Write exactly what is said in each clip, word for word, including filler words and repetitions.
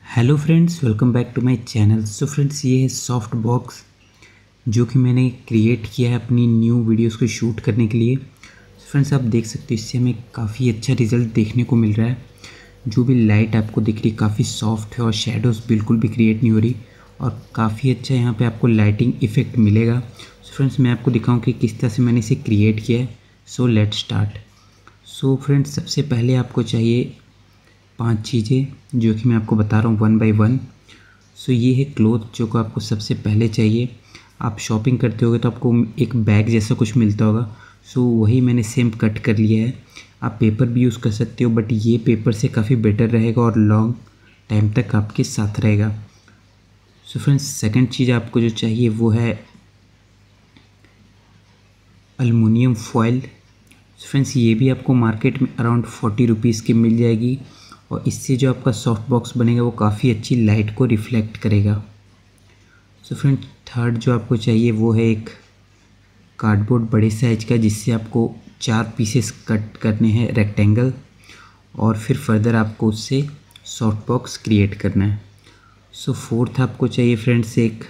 Hello friends, welcome back to my channel. So friends, ये है soft box जो कि मैंने क्रिएट किया है अपनी न्यू वीडियोस को शूट करने के लिए। फ्रेंड्स, आप देख सकते हो इससे हमें काफ़ी अच्छा रिज़ल्ट देखने को मिल रहा है। जो भी लाइट आपको दिख रही है काफ़ी सॉफ्ट है और शेडोज़ बिल्कुल भी क्रिएट नहीं हो रही और काफ़ी अच्छा यहाँ पे आपको लाइटिंग इफ़ेक्ट मिलेगा। सो फ्रेंड्स, मैं आपको दिखाऊँ कि किस तरह से मैंने इसे क्रिएट किया है। So let's start. So friends, सबसे पहले आपको चाहिए पांच चीज़ें जो कि मैं आपको बता रहा हूँ वन बाय वन। सो ये है क्लोथ जो को आपको सबसे पहले चाहिए। आप शॉपिंग करते होगे तो आपको एक बैग जैसा कुछ मिलता होगा। सो वही मैंने सेम कट कर लिया है। आप पेपर भी यूज़ कर सकते हो, बट ये पेपर से काफ़ी बेटर रहेगा और लॉन्ग टाइम तक आपके साथ रहेगा। सो फ्रेंड्स, सेकंड चीज़ आपको जो चाहिए वो है एल्युमिनियम फॉयल। फ्रेंड्स, ये भी आपको मार्केट में अराउंड फोर्टी रुपीज़ की मिल जाएगी और इससे जो आपका सॉफ्ट बॉक्स बनेगा वो काफ़ी अच्छी लाइट को रिफ्लेक्ट करेगा। सो फ्रेंड, थर्ड जो आपको चाहिए वो है एक कार्डबोर्ड बड़े साइज का, जिससे आपको चार पीसेस कट करने हैं रेक्टेंगल और फिर फर्दर आपको उससे सॉफ्ट बॉक्स क्रिएट करना है। सो फोर्थ आपको चाहिए फ्रेंड्स एक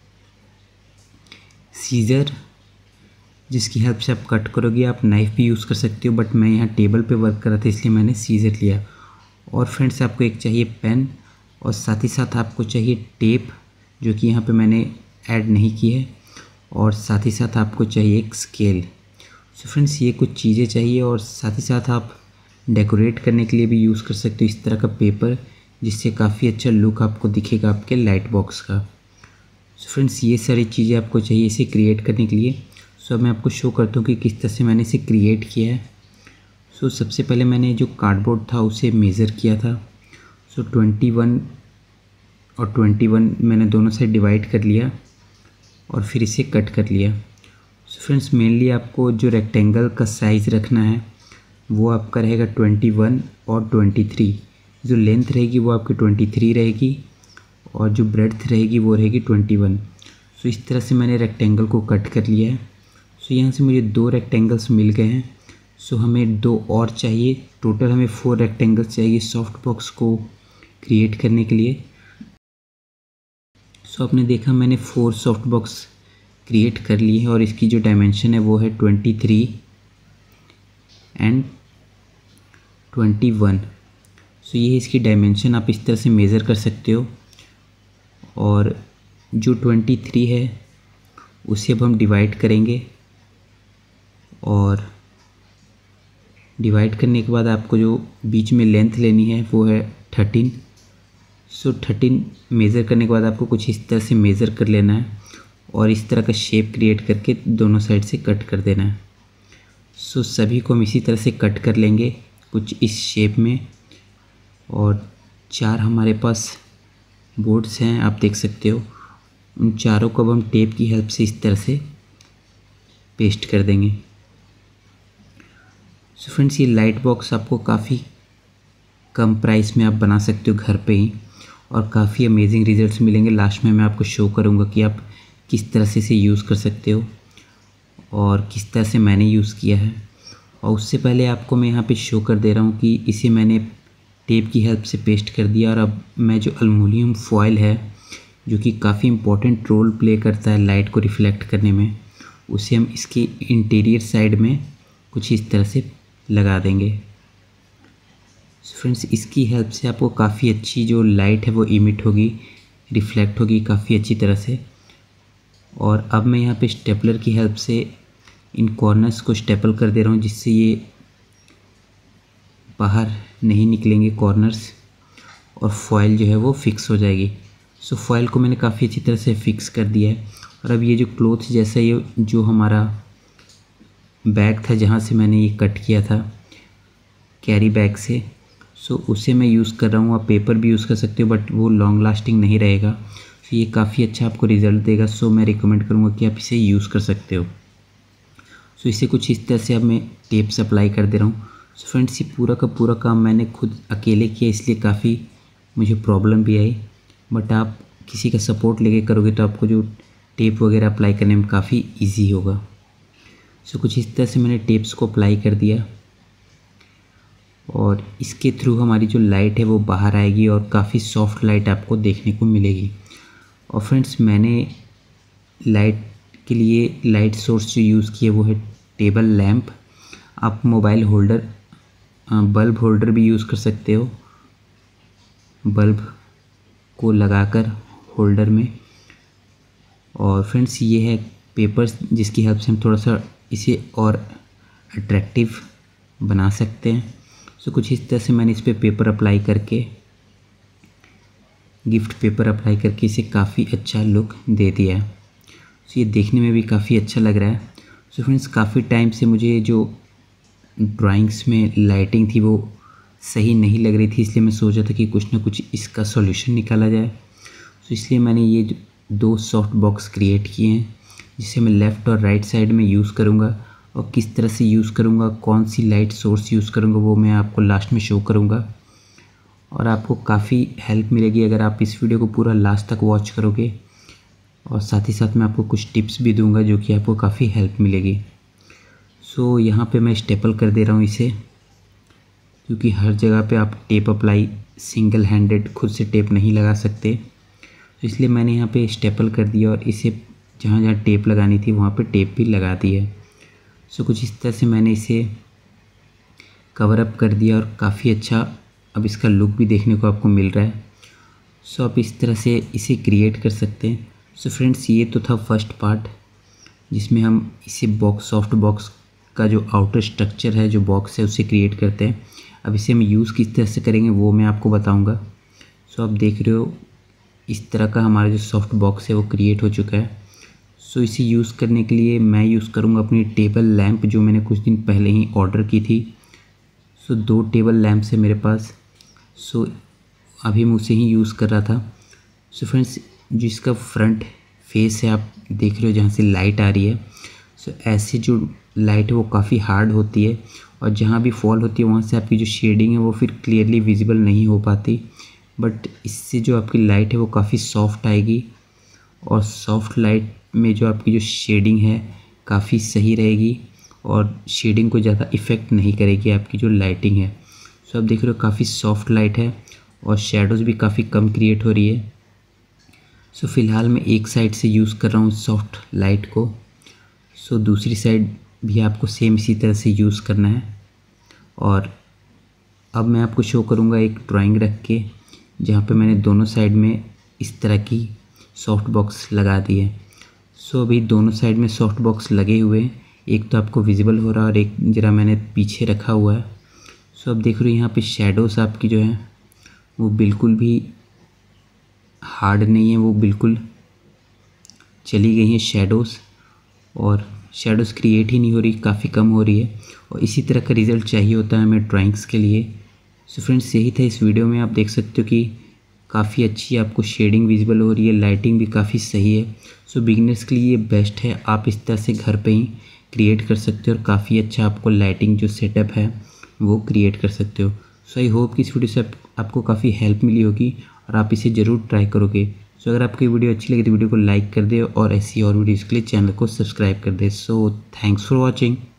सीज़र, जिसकी हेल्प से आप कट करोगे। आप नाइफ़ भी यूज़ कर सकते हो, बट मैं यहाँ टेबल पे वर्क कर रहा था इसलिए मैंने सीज़र लिया। और फ्रेंड्स, आपको एक चाहिए पेन और साथ ही साथ आपको चाहिए टेप, जो कि यहाँ पे मैंने ऐड नहीं की है, और साथ ही साथ आपको चाहिए एक स्केल। सो फ्रेंड्स, ये कुछ चीज़ें चाहिए और साथ ही साथ आप डेकोरेट करने के लिए भी यूज़ कर सकते हो इस तरह का पेपर, जिससे काफ़ी अच्छा लुक आपको दिखेगा आपके लाइट बॉक्स का। सो फ्रेंड्स, ये सारी चीज़ें आपको चाहिए इसे क्रिएट करने के लिए। सो अब मैं आपको शो करता हूँ कि किस तरह से मैंने इसे क्रिएट किया है। सो सबसे पहले मैंने जो कार्डबोर्ड था उसे मेज़र किया था। सो ट्वेंटी वन और ट्वेंटी वन मैंने दोनों साइड डिवाइड कर लिया और फिर इसे कट कर लिया। सो फ्रेंड्स, मेनली आपको जो रेक्टेंगल का साइज़ रखना है वो आपका रहेगा ट्वेंटी वन और ट्वेंटी थ्री। जो लेंथ रहेगी वो आपकी ट्वेंटी थ्री रहेगी और जो ब्रेड्थ रहेगी वो रहेगी ट्वेंटी वन। सो इस तरह से मैंने रेक्टेंगल को कट कर लिया है। सो यहाँ से मुझे दो रेक्टेंगल्स मिल गए हैं। सो हमें दो और चाहिए। टोटल हमें फोर रेक्टेंगल्स चाहिए सॉफ्ट बॉक्स को क्रिएट करने के लिए। सो आपने देखा मैंने फोर सॉफ्ट बॉक्स क्रिएट कर लिए हैं और इसकी जो डायमेंशन है वो है twenty three and twenty one. So ये इसकी डायमेंशन, आप इस तरह से मेज़र कर सकते हो। और जो ट्वेंटी थ्री है उसे अब हम डिवाइड करेंगे और डिवाइड करने के बाद आपको जो बीच में लेंथ लेनी है वो है थर्टीन। सो थर्टीन मेज़र करने के बाद आपको कुछ इस तरह से मेज़र कर लेना है और इस तरह का शेप क्रिएट करके दोनों साइड से कट कर देना है। सो सभी को हम इसी तरह से कट कर लेंगे कुछ इस शेप में। और चार हमारे पास बोर्ड्स हैं, आप देख सकते हो। उन चारों को अब हम टेप की हेल्प से इस तरह से पेस्ट कर देंगे। सो फ्रेंड्स, ये लाइट बॉक्स आपको काफ़ी कम प्राइस में आप बना सकते हो घर पे ही और काफ़ी अमेजिंग रिजल्ट्स मिलेंगे। लास्ट में मैं आपको शो करूँगा कि आप किस तरह से इसे यूज़ कर सकते हो और किस तरह से मैंने यूज़ किया है। और उससे पहले आपको मैं यहाँ पे शो कर दे रहा हूँ कि इसे मैंने टेप की हेल्प से पेस्ट कर दिया और अब मैं जो एल्युमिनियम फॉयल है, जो कि काफ़ी इम्पोर्टेंट रोल प्ले करता है लाइट को रिफ्लेक्ट करने में, उसे हम इसके इंटीरियर साइड में कुछ इस तरह से लगा देंगे। फ्रेंड्स, इसकी हेल्प से आपको काफ़ी अच्छी जो लाइट है वो इमिट होगी, रिफ्लेक्ट होगी काफ़ी अच्छी तरह से। और अब मैं यहाँ पे स्टेपलर की हेल्प से इन कॉर्नर्स को स्टेपल कर दे रहा हूँ, जिससे ये बाहर नहीं निकलेंगे कॉर्नर्स और फॉयल जो है वो फिक्स हो जाएगी। सो फॉयल को मैंने काफ़ी अच्छी तरह से फिक्स कर दिया है। और अब ये जो क्लॉथ जैसा ये जो हमारा बैग था जहाँ से मैंने ये कट किया था कैरी बैग से, सो उसे मैं यूज़ कर रहा हूँ। आप पेपर भी यूज़ कर सकते हो, बट वो लॉन्ग लास्टिंग नहीं रहेगा। सो ये काफ़ी अच्छा आपको रिज़ल्ट देगा। सो मैं रिकमेंड करूँगा कि आप इसे यूज़ कर सकते हो। सो इसे कुछ इस तरह से अब मैं टेप से अप्लाई कर दे रहा हूँ। सो फ्रेंड्स, ये पूरा का पूरा काम मैंने खुद अकेले किया, इसलिए काफ़ी मुझे प्रॉब्लम भी आई। बट आप किसी का सपोर्ट लेके करोगे तो आपको जो टेप वगैरह अप्लाई करने में काफ़ी ईजी होगा। सो कुछ इस तरह से मैंने टेप्स को अप्लाई कर दिया और इसके थ्रू हमारी जो लाइट है वो बाहर आएगी और काफ़ी सॉफ्ट लाइट आपको देखने को मिलेगी। और फ्रेंड्स मैंने लाइट के लिए लाइट सोर्स जो यूज़ किया वो है टेबल लैंप। आप मोबाइल होल्डर बल्ब होल्डर भी यूज़ कर सकते हो, बल्ब को लगाकर होल्डर में। और फ्रेंड्स ये है पेपर्स जिसकी हेल्प से हम थोड़ा सा इसे और अट्रैक्टिव बना सकते हैं। सो कुछ इस तरह से मैंने इस पर पेपर अप्लाई करके, गिफ्ट पेपर अप्लाई करके इसे काफ़ी अच्छा लुक दे दिया है। सो ये देखने में भी काफ़ी अच्छा लग रहा है। सो फ्रेंड्स काफ़ी टाइम से मुझे जो ड्राइंग्स में लाइटिंग थी वो सही नहीं लग रही थी, इसलिए मैं सोचा था कि कुछ ना कुछ इसका सॉल्यूशन निकाला जाए। सो इसलिए मैंने ये दो सॉफ्ट बॉक्स क्रिएट किए हैं जिसे मैं लेफ़्ट और राइट साइड में यूज़ करूँगा। और किस तरह से यूज़ करूँगा, कौन सी लाइट सोर्स यूज़ करूँगा, वो मैं आपको लास्ट में शो करूँगा। और आपको काफ़ी हेल्प मिलेगी अगर आप इस वीडियो को पूरा लास्ट तक वॉच करोगे। और साथ ही साथ मैं आपको कुछ टिप्स भी दूंगा जो कि आपको काफ़ी हेल्प मिलेगी। सो यहाँ पे मैं स्टेपल कर दे रहा हूँ इसे, क्योंकि हर जगह पे आप टेप अप्लाई सिंगल हैंडेड खुद से टेप नहीं लगा सकते, तो इसलिए मैंने यहाँ पे स्टेपल कर दिया और इसे जहाँ जहाँ टेप लगानी थी वहाँ पे टेप भी लगा दी है। सो कुछ इस तरह से मैंने इसे कवर अप कर दिया और काफ़ी अच्छा अब इसका लुक भी देखने को आपको मिल रहा है। सो आप इस तरह से इसे क्रिएट कर सकते हैं। सो फ्रेंड्स ये तो था फर्स्ट पार्ट जिसमें हम इसे बॉक्स सॉफ्ट बॉक्स का जो आउटर स्ट्रक्चर है, जो बॉक्स है, उसे क्रिएट करते हैं। अब इसे हम यूज़ किस तरह से करेंगे वो मैं आपको बताऊंगा। सो आप देख रहे हो इस तरह का हमारा जो सॉफ्ट बॉक्स है वो क्रिएट हो चुका है। सो इसे यूज़ करने के लिए मैं यूज़ करूँगा अपनी टेबल लैंप जो मैंने कुछ दिन पहले ही ऑर्डर की थी। सो दो टेबल लैंप्स है मेरे पास। सो अभी मैं उसे ही यूज़ कर रहा था। सो फ्रेंड्स जिसका फ्रंट फेस है आप देख रहे हो जहाँ से लाइट आ रही है, सो ऐसे जो लाइट है वो काफ़ी हार्ड होती है और जहाँ भी फॉल होती है वहाँ से आपकी जो शेडिंग है वो फिर क्लियरली विजिबल नहीं हो पाती। बट इससे जो आपकी लाइट है वो काफ़ी सॉफ्ट आएगी और सॉफ्ट लाइट में जो आपकी जो शेडिंग है काफ़ी सही रहेगी और शेडिंग को ज़्यादा इफ़ेक्ट नहीं करेगी आपकी जो लाइटिंग है। सो आप देख रहे हो काफ़ी सॉफ्ट लाइट है और शेडोज़ भी काफ़ी कम क्रिएट हो रही है। सो फ़िलहाल मैं एक साइड से यूज़ कर रहा हूँ सॉफ्ट लाइट को। सो दूसरी साइड भी आपको सेम इसी तरह से यूज़ करना है। और अब मैं आपको शो करूँगा एक ड्राइंग रख के जहाँ पे मैंने दोनों साइड में इस तरह की सॉफ्ट बॉक्स लगा दी है। सो अभी दोनों साइड में सॉफ्ट बॉक्स लगे हुए हैं, एक तो आपको विजिबल हो रहा है और एक जरा मैंने पीछे रखा हुआ है। सो अब देख रहे हो यहाँ पे शेडोज़ आपकी जो है वो बिल्कुल भी हार्ड नहीं है, वो बिल्कुल चली गई हैं शेडोज़ और शेडोज़ क्रिएट ही नहीं हो रही, काफ़ी कम हो रही है। और इसी तरह का रिज़ल्ट चाहिए होता है हमें ड्राइंग्स के लिए। सो फ्रेंड्स यही था इस वीडियो में। आप देख सकते हो कि काफ़ी अच्छी आपको शेडिंग विजिबल हो रही है, लाइटिंग भी काफ़ी सही है। सो बिगिनर्स के लिए ये बेस्ट है, आप इस तरह से घर पे ही क्रिएट कर सकते हो और काफ़ी अच्छा आपको लाइटिंग जो सेटअप है वो क्रिएट कर सकते हो। सो आई होप कि इस वीडियो से आप, आपको काफ़ी हेल्प मिली होगी और आप इसे ज़रूर ट्राई करोगे। सो अगर आपको वीडियो अच्छी लगी तो वीडियो को लाइक कर दे और ऐसी और वीडियोज़ के लिए चैनल को सब्सक्राइब कर दे। So thanks for watching.